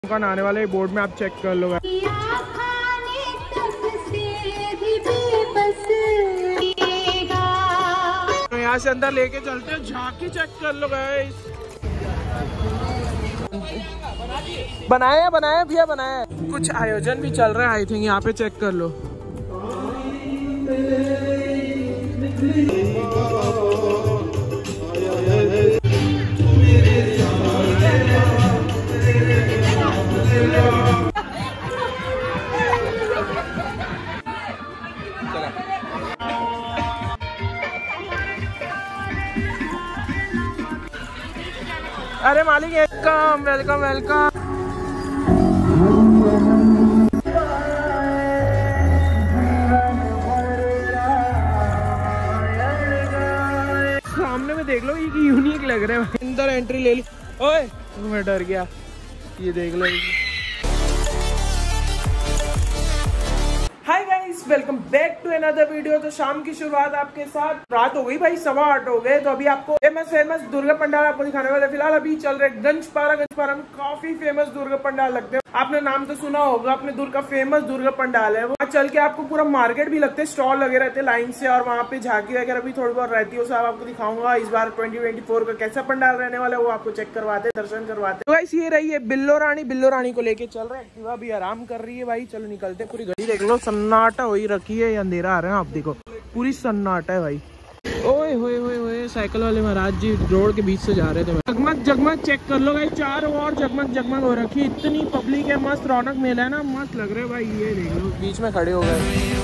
कौन आने वाले बोर्ड में आप चेक कर लो। तो यहाँ से अंदर लेके चलते हैं, झांकी चेक कर लो गाइस। बनाया भैया बनाया। कुछ आयोजन भी चल रहा है आई थिंक, यहाँ पे चेक कर लो। अरे मालिक वेलकम वेलकम वेलकम। सामने में देख लो, ये यूनिक लग रहा है। अंदर एंट्री ले ली। ओए मैं डर गया। ये देख लो। Hi guys, welcome back to another video. तो शाम की शुरुआत आपके साथ, रात हो गई भाई, 8:15 हो गए। तो अभी आपको फेमस दुर्गा पंडाल आपको दिखाने वाले। फिलहाल अभी चल रहे गंजपारा में काफी फेमस दुर्गा पंडाल लगते हैं। आपने नाम तो सुना होगा, अपने दूर का फेमस दुर्गा पंडाल है। वहाँ चल के आपको पूरा मार्केट भी लगते हैं, स्टॉल लगे रहते हैं लाइन से, और वहाँ पे झांकी वगैरह भी थोड़ी बहुत रहती है। वो सब आपको दिखाऊंगा। इस बार 2024 का कैसा पंडाल रहने वाला है वो आपको चेक करवाते, दर्शन करवाते। तो गाइस ये रही है बिल्लो रानी को लेके चल रहे हैं। एक्टिवा भी आराम कर रही है भाई। चलो निकलते। पूरी गली देख लो, सन्नाटा हो ही रखी है। अंधेरा आ रहा है, आप देखो पूरी सन्नाटा है भाई। ओए होए होए होए, साइकिल वाले महाराज जी रोड के बीच से जा रहे थे। जगमग चेक कर लो भाई, चारों ओर जगमग हो रखी। इतनी पब्लिक है, मस्त रौनक मेला है ना, मस्त लग रहा है भाई। ये देख लो, बीच में खड़े हो गए।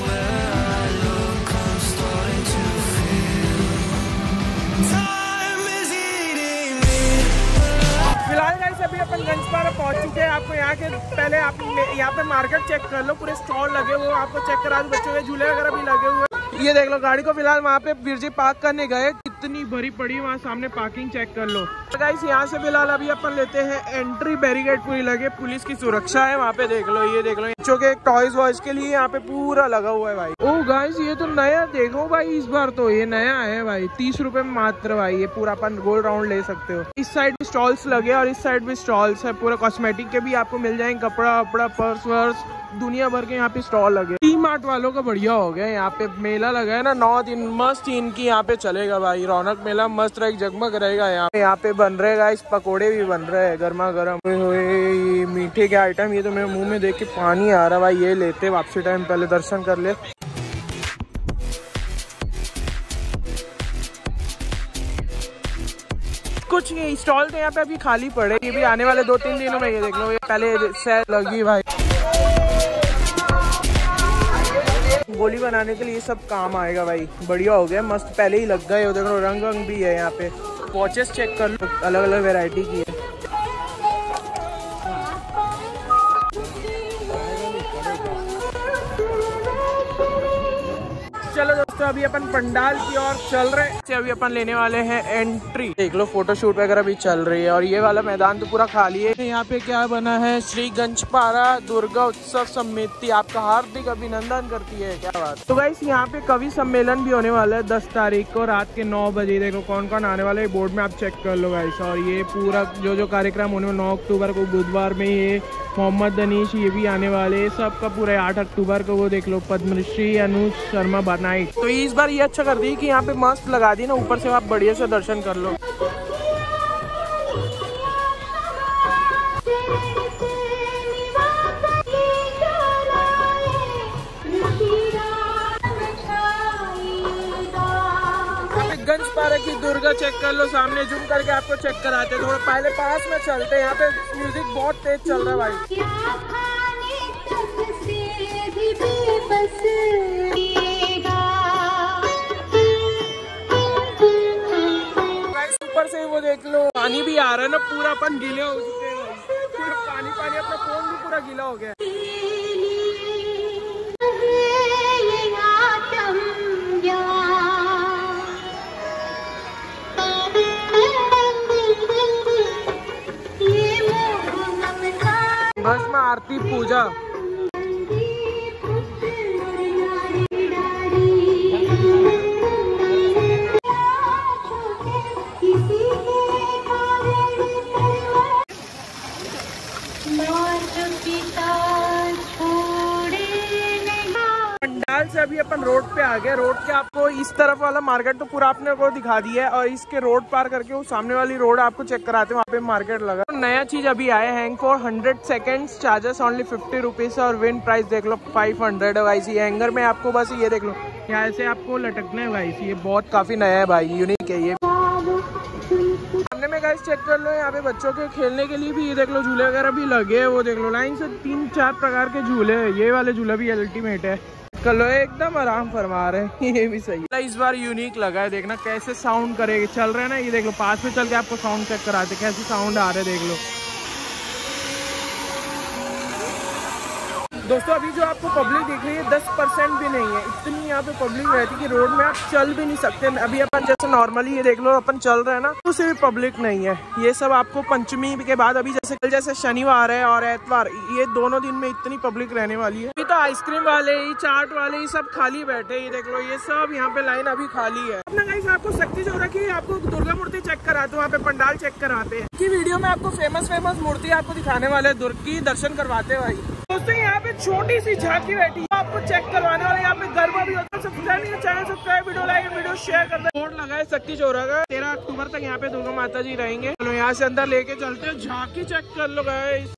फिलहाल गाइस अभी अपन गंजपारा पहुंच चुके हैं। आपको यहाँ के पहले आप यहाँ पे मार्केट चेक कर लो, पूरे स्टॉल लगे हुए आपको चेक करा दो। बच्चों के झूले वगैरह भी लगे हुए। ये देख लो, गाड़ी को फिलहाल वहाँ पे वीर जी पार्क करने गए, कितनी भरी पड़ी वहाँ सामने, पार्किंग चेक कर लो। तो गाइस यहाँ से फिलहाल अभी अपन लेते हैं एंट्री। बैरिकेड पूरी लगे, पुलिस की सुरक्षा है वहाँ पे। देख लो, ये देख लो, बच्चों के टॉयज वॉयज के लिए यहाँ पे पूरा लगा हुआ है भाई। ओ गाइस ये तो नया देखो भाई, इस बार तो ये नया है भाई। 30 रुपए में मात्र भाई, ये पूरा अपन गोल राउंड ले सकते हो। इस साइड भी स्टॉल्स लगे और इस साइड भी स्टॉल्स है। पूरा कॉस्मेटिक के भी आपको मिल जाएंगे, कपड़ा वपड़ा, पर्स वर्स, दुनिया भर के यहाँ पे स्टॉल लगे। टी मार्ट वालों का बढ़िया हो गया। यहाँ पे मेला लगा है ना, 9 दिन मस्त इनकी यहाँ पे चलेगा भाई। रौनक मेला मस्त रहेगा, जगमग रहेगा। यहाँ पे बन रहेगा, इस पकोड़े भी बन रहे हैं गर्मा गर्म। ये मीठे के आइटम, ये तो मेरे मुंह में देख के पानी आ रहा भाई। ये लेते वापसी टाइम, पहले दर्शन कर ले। कुछ स्टॉल तो यहाँ पे अभी खाली पड़े, ये भी आने वाले 2-3 दिनों में। ये देख लो, ये पहले सेल लगी भाई। गोली बनाने के लिए सब काम आएगा भाई। बढ़िया हो गया, मस्त पहले ही लग गए। देख लो, रंग भी है यहाँ पे। वॉचेस चेक कर लो, अलग अलग वैरायटी की है। चलो दोस्तों, अभी अपन पंडाल की ओर चल रहे हैं। अभी अपन लेने वाले हैं एंट्री। देख लो, फोटोशूट वगैरह भी चल रही है। और ये वाला मैदान तो पूरा खाली है। यहाँ पे क्या बना है, श्री गंजपारा दुर्गा उत्सव समिति आपका हार्दिक अभिनंदन करती है। क्या बात। तो गाइस यहाँ पे कवि सम्मेलन भी होने वाला है 10 तारीख को रात के 9 बजे। देखो कौन कौन आने वाला है, बोर्ड में आप चेक कर लो गाइस। और ये पूरा जो कार्यक्रम होने वाला 9 अक्टूबर को बुधवार में, ये मोहम्मद दनीश ये भी आने वाले। सबका पूरा 8 अक्टूबर को वो देख लो, पद्मश्री अनुज शर्मा बनाई। तो इस बार ये अच्छा कर दी कि यहाँ पे मस्त लगा दी ना, ऊपर से आप बढ़िया से दर्शन कर लो। गंजपारा की दुर्गा चेक कर लो, सामने जूम करके आपको चेक कराते हैं। थोड़ा पहले पास में चलते हैं, यहाँ पे म्यूजिक बहुत तेज चल रहा है भाई। ऊपर से वो देख लो, पानी भी आ रहा है ना, पूरा अपन गीले हो चुके हैं। पूरा पानी, अपना फोन भी पूरा गीला हो गया। भस्म आरती पूजा। पंडाल से अभी अपन रोड पे आ गए। रोड के आपको इस तरफ वाला मार्केट तो पूरा आपने को दिखा दिया है, और इसके रोड पार करके वो सामने वाली रोड आपको चेक कराते हैं, वहाँ पे मार्केट लगा। तो नया चीज अभी आया, hang for 100 seconds, charges only 50 rupees और विन प्राइस देख लो 500 है भाई। ये हैंगर में आपको बस ये देख लो, यहाँ से आपको लटकना है भाई। ये बहुत काफी नया है भाई, यूनिक है ये। सामने में गाइस चेक कर लो, यहाँ पे बच्चों के खेलने के लिए भी ये देख लो झूले वगैरह भी लगे हैं। वो देख लो लाइन से 3-4 प्रकार के झूले हैं। ये वाले झूला भी अल्टीमेट है, कर लो एकदम आराम फरमा रहे हैं। ये भी सही है, इस बार यूनिक लगा है। देखना कैसे साउंड करेगा, चल रहे हैं ना। ये देख लो पास में चल के आपको साउंड चेक कराते कैसे साउंड आ रहे हैं, देख लो। दोस्तों अभी जो आपको पब्लिक दिख रही है 10% भी नहीं है, इतनी यहाँ पे पब्लिक रहती है कि रोड में आप चल भी नहीं सकते। अभी अपन जैसे नॉर्मली ये देख लो अपन चल रहे हैं ना, तो उससे भी पब्लिक नहीं है। ये सब आपको पंचमी के बाद अभी जैसे कल जैसे शनिवार है और एतवार, ये दोनों दिन में इतनी पब्लिक रहने वाली है। अभी तो आइसक्रीम वाले ही, चाट वाले ही सब खाली बैठे। ये देख लो ये सब यहाँ पे लाइन अभी खाली है। अपना गाइस आपको शक्ति जो रखी है, आपको दुर्गा मूर्ति चेक कराते हैं, वहाँ पे पंडाल चेक कराते हैं। की वीडियो में आपको फेमस मूर्ति आपको दिखाने वाले दुर्गा की दर्शन करवाते हैं भाई। दोस्तों यहाँ पे छोटी सी झांकी बैठी है, आपको चेक करवाने वाले। यहाँ पे गरबा भी होता है। सब्सक्राइब नहीं, channel subscribe, video like, video share कर दे। बोर्ड लगा है शक्ति चौरा का, 13 अक्टूबर तक यहाँ पे दुर्गा माता जी रहेंगे। चलो यहाँ से अंदर लेके चलते हैं, झांकी चेक कर लो गाइस।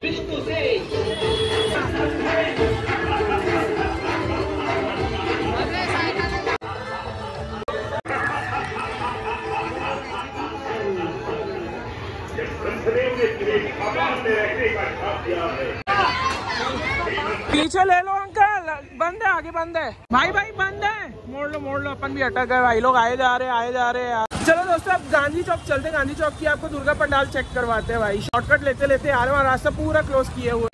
पीछे ले लो अंकल, बंद है आगे, बंद है भाई बंद है। मोड़ लो अपन भी अटक गए भाई। लोग आए जा रहे यार। चलो दोस्तों अब गांधी चौक चलते हैं। गांधी चौक की आपको दुर्गा पंडाल चेक करवाते हैं भाई। शॉर्टकट लेते लेते आ रहे हैं, रास्ता पूरा क्लोज किए हुए।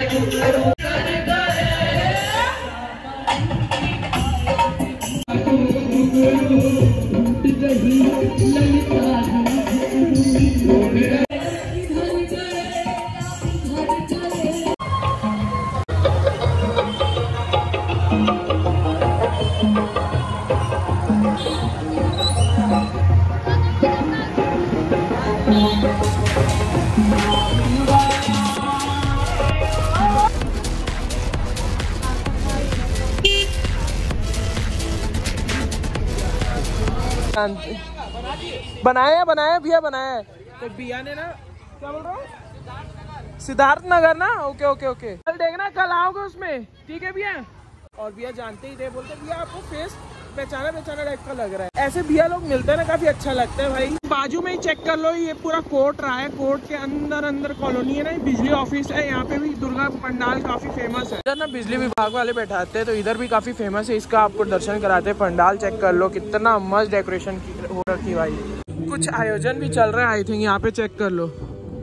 बनाया भैया बनाया। तो भैया ने ना क्या बोल रहा हूँ, सिद्धार्थ नगर ना। ओके कल देखना, कल आओगे उसमें, ठीक है भैया। और भैया जानते ही थे, बोलते भैया आपको फेस पहचाना टाइप का लग रहा है। ऐसे भैया लोग मिलते हैं ना, काफी अच्छा लगता है भाई। बाजू में ही चेक कर लो, ये पूरा कोर्ट रहा है। कोर्ट के अंदर कॉलोनी है ना, बिजली ऑफिस है। यहाँ पे भी दुर्गा पंडाल काफी फेमस है। इधर ना बिजली विभाग वाले बैठाते हैं, तो इधर भी काफी फेमस है। इसका आपको दर्शन कराते हैं। पंडाल चेक कर लो, कितना मस्त डेकोरेशन हो रखी भाई। कुछ आयोजन भी चल रहा है आई थिंक, यहाँ पे चेक कर लो।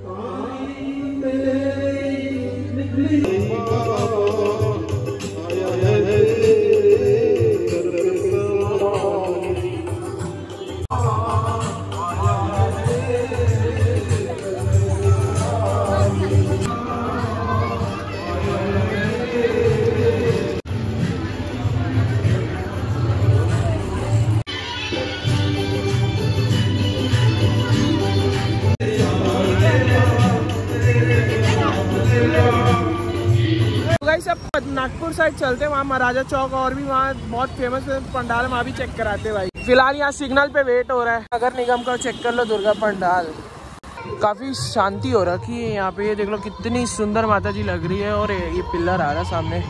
नागपुर साइड चलते हैं, वहाँ महाराजा चौक और भी वहाँ बहुत फेमस पंडाल, वहाँ भी चेक कराते हैं भाई। फिलहाल यहाँ सिग्नल पे वेट हो रहा है। नगर निगम का चेक कर लो दुर्गा पंडाल, काफी शांति हो रखी है यहाँ पे। ये देख लो कितनी सुंदर माता जी लग रही है। और ये पिलर आ रहा है सामने।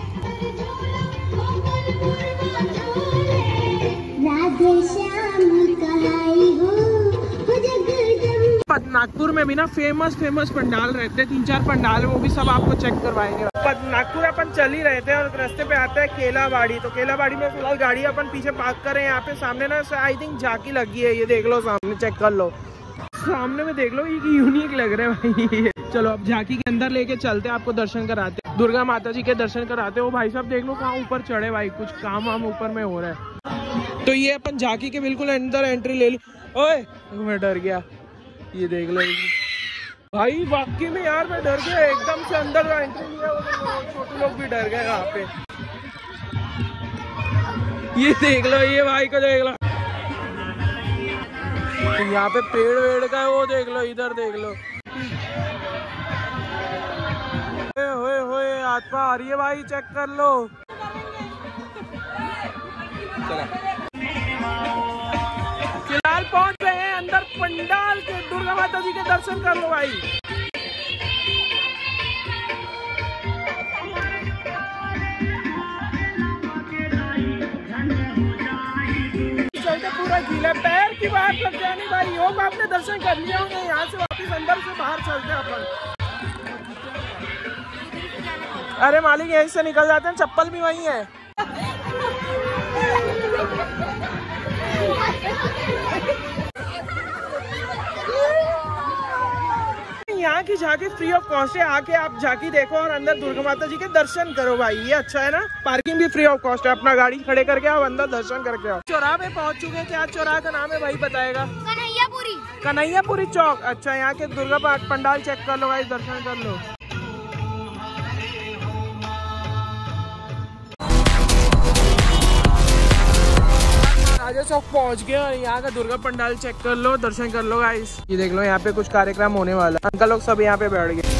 नागपुर में भी ना फेमस पंडाल रहते हैं, 3-4 पंडाल, वो भी सब आपको चेक करवाएंगे। नागपुर अपन चल ही रहे थे और रास्ते पे आता है केलाबाड़ी। तो केलाबाड़ी में फिलहाल गाड़ी अपन पीछे पार्क करें। यहाँ पे सामने ना आई थिंक झांकी लगी है, ये देख लो सामने, चेक कर लो सामने में, देख लो ये यूनिक लग रहा है भाई। चलो अब झांकी के अंदर लेके चलते हैं, आपको दर्शन कराते हैं, दुर्गा माता जी के दर्शन कराते हैं। वो भाई साहब देख लो कहाँ ऊपर चढ़े भाई, कुछ काम वाम ऊपर में हो रहा है। तो ये अपन झांकी के बिल्कुल अंदर एंट्री ले ली। ओए मैं डर गया, ये देख लो भाई, वाकई में यार मैं डर गया एकदम से। अंदर एंट्री लिया, छोटे लोग भी डर गए यहाँ पे। ये देख लो, ये भाई को देख लो, यहाँ पे पेड़ वेड़ का है, वो देख लो, इधर देख लो। होए हाथ पा आ रही है भाई, चेक कर लो। चला। फिलहाल पहुंच गए हैं अंदर पंडाल के, दुर्गा माता जी के दर्शन कर लो भाई। चलते पूरा गीला, पैर की बात लग जानी भाई। होप आपने दर्शन कर लिए होंगे। यहाँ से वापस अंदर से बाहर चलते हैं अपन। अरे मालिक यहीं से निकल जाते हैं, चप्पल भी वहीं है। यहाँ की झांकी फ्री ऑफ कॉस्ट है, आके आप झांकी देखो और अंदर दुर्गा माता जी के दर्शन करो भाई। ये अच्छा है ना। पार्किंग भी फ्री ऑफ कॉस्ट है, अपना गाड़ी खड़े करके आप अंदर दर्शन करके आओ। चौराहे पे पहुँच चुके हैं। क्या चौराहे का नाम है भाई बताएगा? कन्हैयापुरी। कन्हैयापुरी चौक। अच्छा, यहाँ के दुर्गा पंडाल चेक कर लो भाई, दर्शन कर लो। राजा चौक पहुंच गए और यहाँ का दुर्गा पंडाल चेक कर लो, दर्शन कर लो गाइस। ये देख लो, यहाँ पे कुछ कार्यक्रम होने वाला है। अंकल लोग सब यहाँ पे बैठ गए।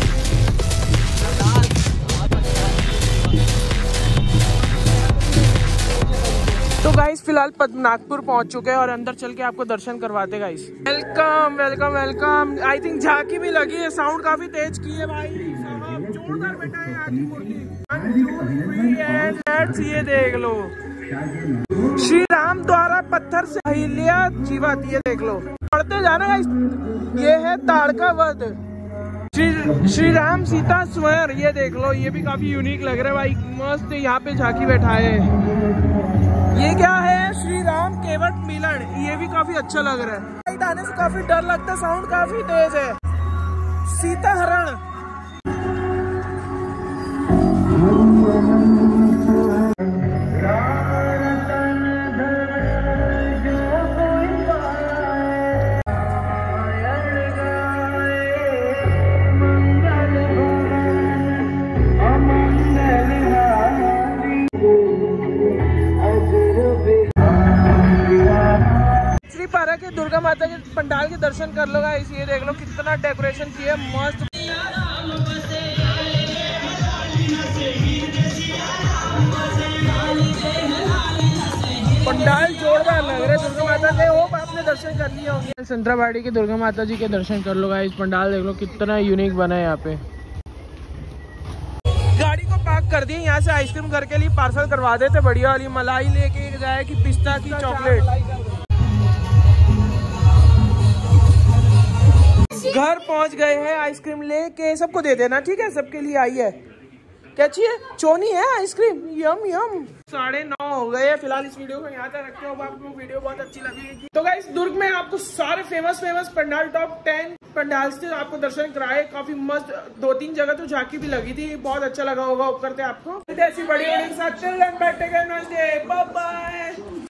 तो गाइस फिलहाल नागपुर पहुंच चुके हैं और अंदर चल के आपको दर्शन करवाते guys. Welcome welcome welcome. I think झांकी भी लगी है, साउंड काफी तेज की है भाई साहब, जोरदार बैठा है यहाँ की मूर्ति। ये देख लो, श्री राम द्वारा पत्थर से अहिल्या जीवत। ये देख लो, पढ़ते जाना गाइस। ये है ताड़का वध, श्री राम सीता स्वयं। ये देख लो, ये भी काफी यूनिक लग रहा है भाई, मस्त। यहाँ पे झांकी बैठा है। ये क्या है? श्री राम केवट मिलन। ये भी काफी अच्छा लग रहा है। आने से काफी डर लगता है, साउंड काफी तेज है। सीता हरण। के दुर्गा माता के पंडाल के दर्शन कर लो गाइस। ये देख लो कितना डेकोरेशन किया मस्त। पंडाल जोरदार लग रहा है दुर्गा माता के। होप आपने दर्शन कर लिए होंगे। संतराबाड़ी के दुर्गा माता जी के दर्शन कर लो गाइस। पंडाल देख लो कितना यूनिक बना है यहाँ पे। गाड़ी को पार्क कर दिए, यहाँ से आइसक्रीम घर के लिए पार्सल करवा देते। बढ़िया वाली मलाई लेके जाए कि पिस्ता की चॉकलेट। घर पहुंच गए हैं, आइसक्रीम लेके सबको दे देना, ठीक है? सबके लिए आई है। क्या चाहिए? चोनी है आइसक्रीम। यम यम। 9:30 हो गए। फिलहाल इस वीडियो को यहाँ तक रखते हो। आपको वीडियो बहुत अच्छी लगेगी। तो गाइस दुर्ग में आपको सारे फेमस पंडाल, टॉप 10 पंडाल से आपको दर्शन कराए। काफी मस्त 2-3 जगह तो झांकी भी लगी थी, बहुत अच्छा लगा होगा। करते आपको ऐसी बड़ी के साथ। Bye bye.